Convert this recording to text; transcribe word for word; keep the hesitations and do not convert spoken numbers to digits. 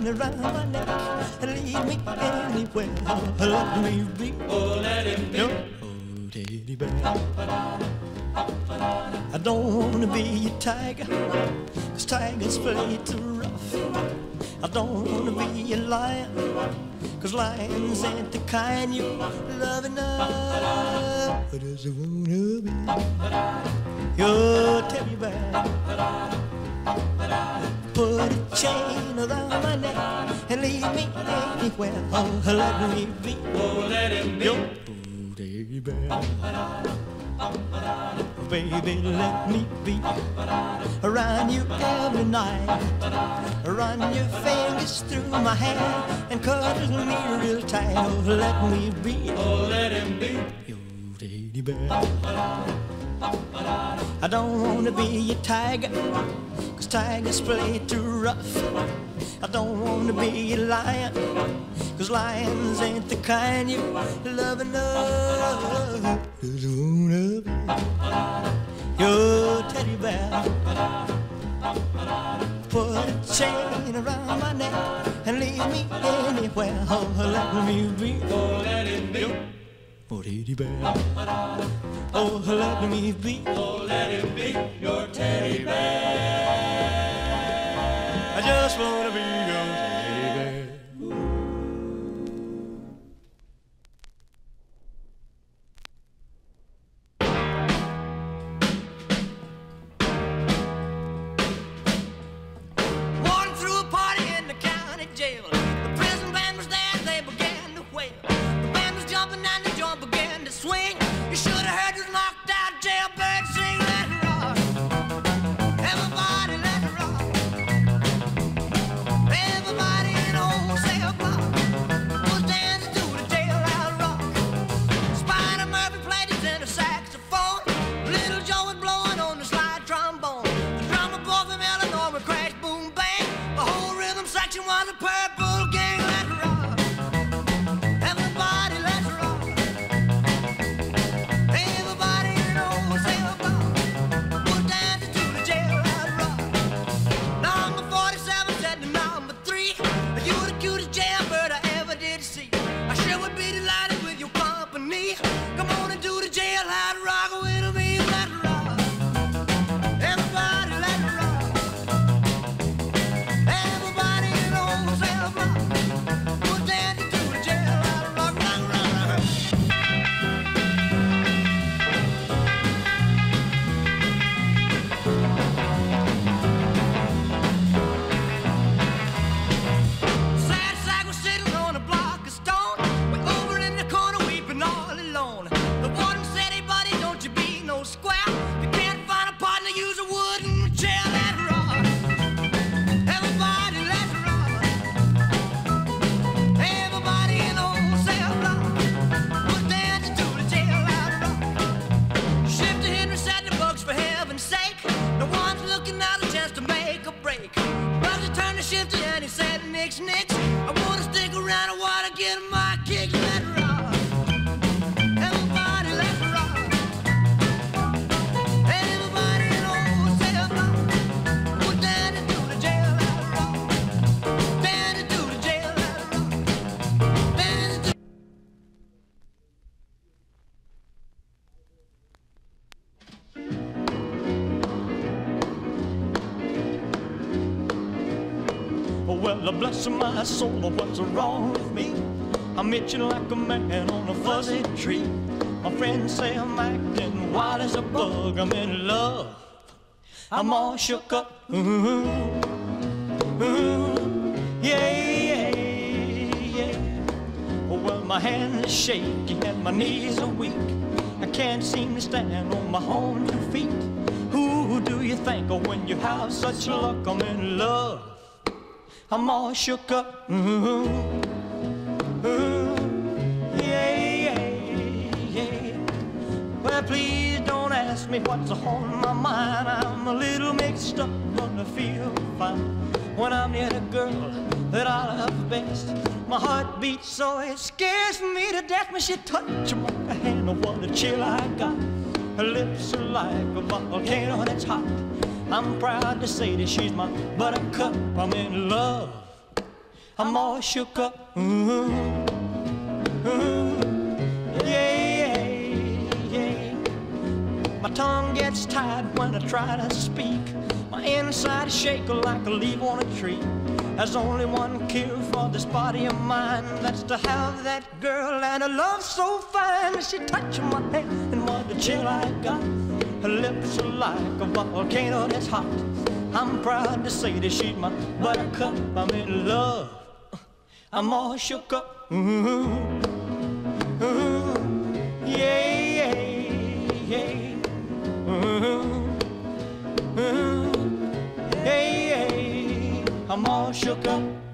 chain around my neck and lead me anywhere. Let me be. Oh, let him be. Your teddy bear. I don't wanna be a tiger, 'cause tigers play too rough. I don't wanna be a lion, 'cause lions ain't the kind you love enough. I just wanna be your teddy bear. Put a chain around my neck and lead me anywhere. Oh, let me be. Oh, let him be. Your teddy bear. Baby, let me be around you every night. Run your fingers through my hair and cuddle me real tight. Oh, let me be. Oh, let him be. Your teddy bear. I don't wanna be a tiger, 'cause tigers play too rough. I don't wanna be a lion, 'cause lions ain't the kind you love enough. Just wanna be your teddy bear. Put a chain around my neck and lead me anywhere. Oh, let me be. Oh, let him be. Oh, teddy bear. Oh, let me be. Oh, let him be your teddy bear. I just wanna be your teddy bear. Walking through a party in the county jail. The prison band was there, they began to wail. The band was jumping and the joint began to swing. You should have heard this knocked out jailbird sing. Let it rock. Everybody let it rock. Everybody in the whole cell block was dancing to the jailhouse rock. Spider Murphy played his tenor saxophone. Little Joe was blowing on the slide trombone. The drummer boy from Illinois would crash, boom, bang. The whole rhythm section was a purple gang. Let it rock. Everybody let it rock. Everybody in the whole cell block was dancing to the jailhouse rock. Number forty-seven said to number three, you the cutest jailbird I ever did see. I sure would be delighted with your company. Come on and do the jailhouse rock with me. Let it rock. Everybody let it rock. Everybody in the whole cell block was dancing to the jailhouse rock. Rock, rock, rock. Sad sack was sitting on a block of stone. We're over in the corner weeping all alone. The warden said, hey buddy, don't you be no square. You can't find a partner, use a wooden chair. Let it rock. Everybody let it rock. Everybody in the whole cell block was dancing to the jailhouse rock. Shifter Henry said the books for heaven's sake. No one's looking out a chance to make a break. Bugsy turned to Shifter and he said, nix, nix. I wanna stick around, I wanna get my kicks. Let it rock. Everybody let it rock. Everybody in the whole cell block was dancing to the jailhouse rock. Dancing to the jailhouse rock. Dancing to Oh, well, bless my soul, what's wrong with me? I'm itching like a man on a fuzzy tree. My friends say I'm acting wild as a bug. I'm in love. I'm all shook up. Ooh, ooh, yeah, yeah, yeah. Oh, well, my hands are shaky and my knees are weak. I can't seem to stand on my own two feet. Who do you think of when you have such luck? I'm in love. I'm all shook up. Ooh, ooh, yeah, yeah, yeah. Well, please don't ask me what's on my mind. I'm a little mixed up, but I feel fine when I'm near the girl that I love best. My heart beats so it scares me to death when she touches my hand. Oh, what a chill I got. Her lips are like a volcano that's hot. I'm proud to say that she's my buttercup. I'm in love. I'm all shook up. Ooh, ooh, yeah, yeah. My tongue gets tied when I try to speak. My inside is shaking like a leaf on a tree. There's only one cure for this body of mine. That's to have that girl and a love so fine. She touching my head and what the chill I got. Her lips are like a volcano that's hot. I'm proud to say that she's my buttercup. I'm in love. I'm all shook up. Ooh, ooh, yeah, yeah, yeah. Ooh, ooh, yeah, yeah. I'm all shook up.